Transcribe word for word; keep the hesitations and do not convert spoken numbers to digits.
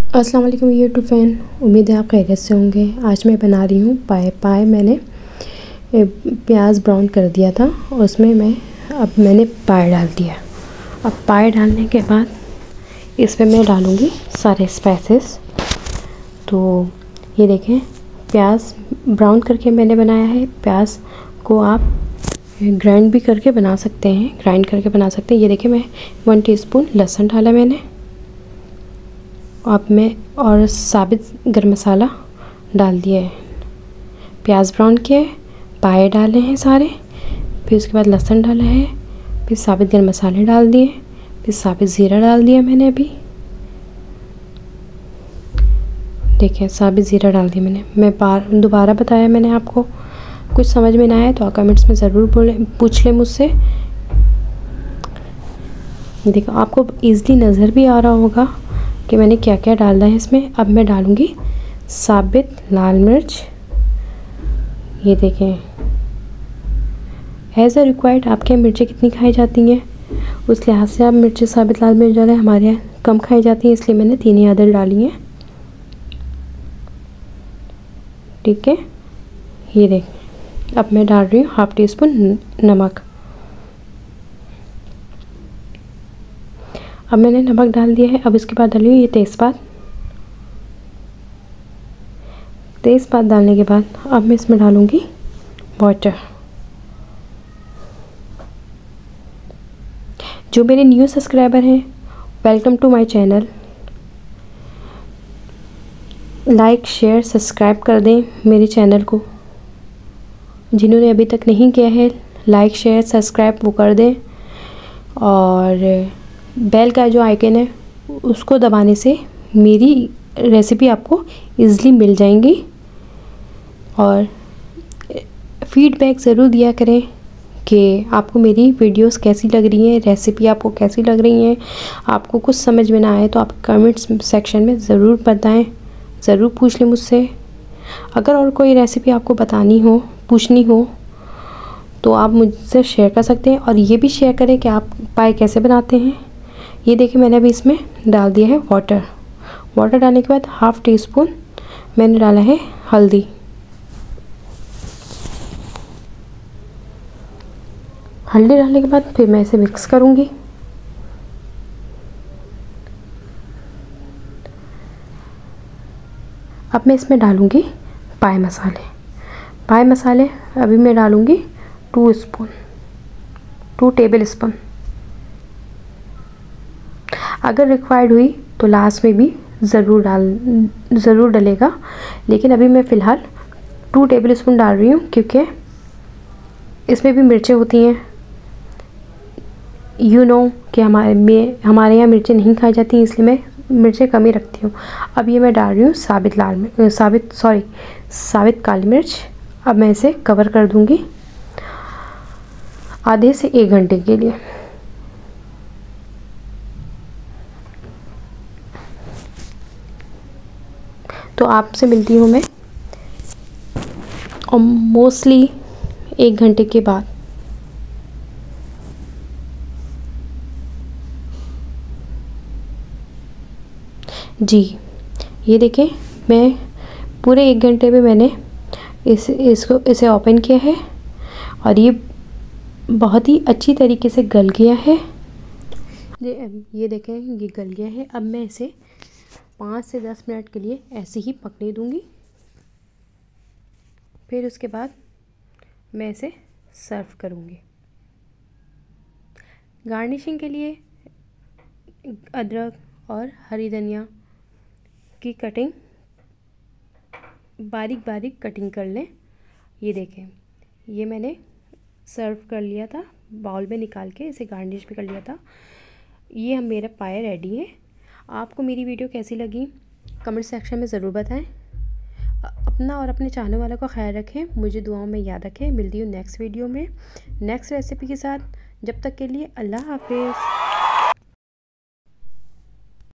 अस्सलाम वालेकुम YouTube fan, उम्मीद है आप खैरियत से होंगे। आज मैं बना रही हूँ पाए पाए मैंने प्याज ब्राउन कर दिया था और उसमें मैं अब मैंने पाए डाल दिया। अब पाए डालने के बाद इसमें मैं डालूँगी सारे स्पाइसेस। तो ये देखें, प्याज ब्राउन करके मैंने बनाया है। प्याज को आप ग्राइंड भी करके बना सकते हैं, ग्राइंड करके बना सकते हैं। ये देखें, मैं वन टीस्पून लहसुन डाला मैंने। अब मैं और साबित गरम मसाला डाल दिया है। प्याज ब्राउन किया है, पाए डाले हैं सारे, फिर उसके बाद लहसुन डाला है, फिर साबित गरम मसाले डाल दिए, फिर साबित ज़ीरा डाल दिया मैंने। अभी देखिए, साबित ज़ीरा डाल दिया मैंने। मैं बार दोबारा बताया मैंने आपको, कुछ समझ में ना आए तो आप कमेंट्स में ज़रूर बोले पूछ लें मुझसे। देखो, आपको ईज़िली नज़र भी आ रहा होगा कि मैंने क्या क्या डालना है इसमें। अब मैं डालूँगी साबित लाल मिर्च। ये देखें, एज़ अ रिक्वायर्ड आपके यहाँ मिर्चें कितनी खाई जाती हैं उस लिहाज से आप मिर्चें साबित लाल मिर्च डालें। हमारे यहाँ कम खाई जाती हैं, इसलिए मैंने तीन ही आदत डाली हैं। ठीक है, ये देखें। अब मैं डाल रही हूँ हाफ़ टी स्पून नमक। अब मैंने नमक डाल दिया है। अब इसके बाद डाली ये तेज़पात। तेज़पात डालने के बाद अब मैं इसमें डालूँगी वाटर। जो मेरे न्यू सब्सक्राइबर हैं, welcome to my channel. Like share subscribe कर दें मेरे चैनल को। जिन्होंने अभी तक नहीं किया है, लाइक शेयर सब्सक्राइब वो कर दें। और बेल का जो आइकन है उसको दबाने से मेरी रेसिपी आपको ईज़िली मिल जाएंगी। और फीडबैक ज़रूर दिया करें कि आपको मेरी वीडियोस कैसी लग रही हैं, रेसिपी आपको कैसी लग रही हैं। आपको कुछ समझ में ना आए तो आप कमेंट्स सेक्शन में ज़रूर बताएं, ज़रूर पूछ लें मुझसे। अगर और कोई रेसिपी आपको बतानी हो, पूछनी हो, तो आप मुझसे शेयर कर सकते हैं। और ये भी शेयर करें कि आप पाए कैसे बनाते हैं। ये देखिए, मैंने अभी इसमें डाल दिया है वाटर। वाटर डालने के बाद हाफ़ टी स्पून मैंने डाला है हल्दी। हल्दी डालने के बाद फिर मैं इसे मिक्स करूँगी। अब मैं इसमें डालूँगी पाए मसाले। पाए मसाले अभी मैं डालूँगी two spoon two tablespoon. अगर रिक्वायर्ड हुई तो लास्ट में भी ज़रूर डाल ज़रूर डलेगा, लेकिन अभी मैं फ़िलहाल टू टेबल स्पून डाल रही हूँ, क्योंकि इसमें भी मिर्चें होती हैं। यू नो कि हमारे में हमारे यहाँ मिर्चें नहीं खाई जाती, इसलिए मैं मिर्चें कम ही रखती हूँ। अब ये मैं डाल रही हूँ साबित लाल मिर्च साबित सॉरी साबित काली मिर्च। अब मैं इसे कवर कर दूँगी आधे से एक घंटे के लिए। तो आपसे मिलती हूँ मैं और मोस्टली एक घंटे के बाद। जी, ये देखें, मैं पूरे एक घंटे में मैंने इस इसको इसे ओपन किया है और ये बहुत ही अच्छी तरीके से गल गया है। ये देखें, ये गल गया है। अब मैं इसे पाँच से दस मिनट के लिए ऐसे ही पकने दूंगी। फिर उसके बाद मैं इसे सर्व करूंगी। गार्निशिंग के लिए अदरक और हरी धनिया की कटिंग बारीक बारीक कटिंग कर लें। ये देखें, ये मैंने सर्व कर लिया था, बाउल में निकाल के इसे गार्निश भी कर लिया था। ये हम मेरा पाए रेडी है। आपको मेरी वीडियो कैसी लगी कमेंट सेक्शन में ज़रूर बताएं। अपना और अपने चाहने वालों का ख्याल रखें, मुझे दुआओं में याद रखें। मिलती हूँ नेक्स्ट वीडियो में नेक्स्ट रेसिपी के साथ। जब तक के लिए अल्लाह हाफिज़।